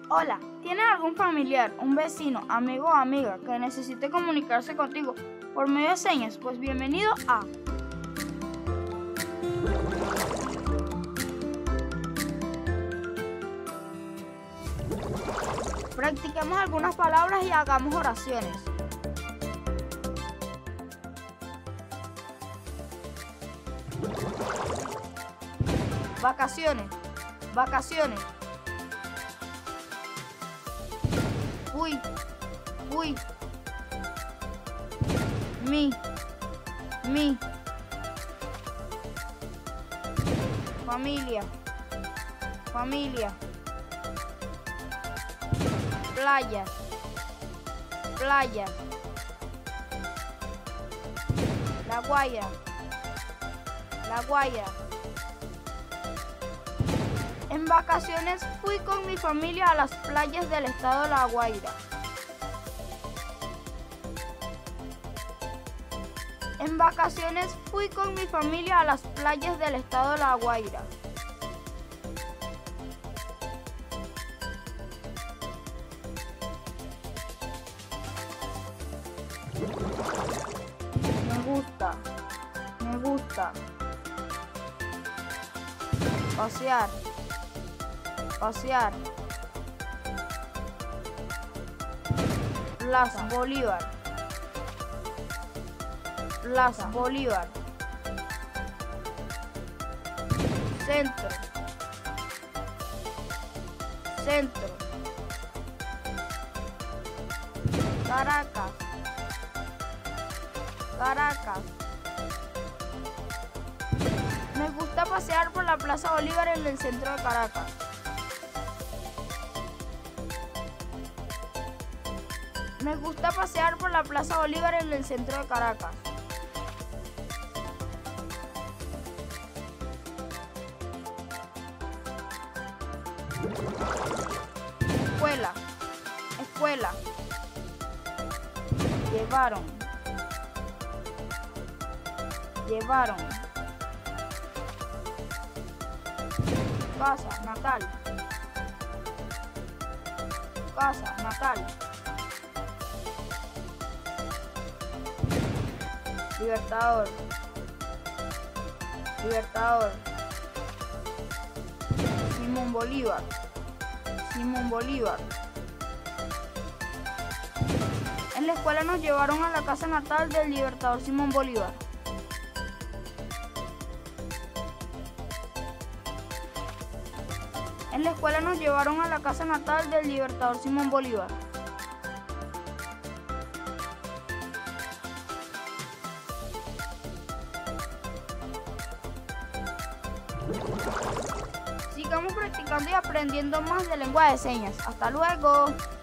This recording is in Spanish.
Hola, ¿tienes algún familiar, un vecino, amigo o amiga que necesite comunicarse contigo por medio de señas? Pues bienvenido a... Practiquemos algunas palabras y hagamos oraciones. Vacaciones, vacaciones. Fui, fui. Mi. Familia, familia. Playas, playas. La Guaira, La Guaira. En vacaciones fui con mi familia a las playas del estado de La Guaira. En vacaciones fui con mi familia a las playas del estado de La Guaira. Me gusta. Pasear. Plaza Bolívar. Centro. Caracas. Me gusta pasear por la Plaza Bolívar en el centro de Caracas. Me gusta pasear por la Plaza Bolívar en el centro de Caracas. Escuela. Llevaron. Casa natal. Libertador. Simón Bolívar. En la escuela nos llevaron a la casa natal del libertador Simón Bolívar. En la escuela nos llevaron a la casa natal del libertador Simón Bolívar. Sigamos practicando y aprendiendo más de lengua de señas. ¡Hasta luego!